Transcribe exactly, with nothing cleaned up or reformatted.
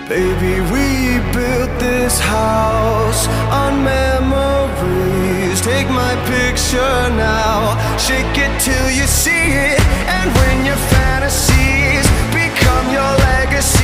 Baby, we built this house on memories. Take my picture now, shake it till you see it.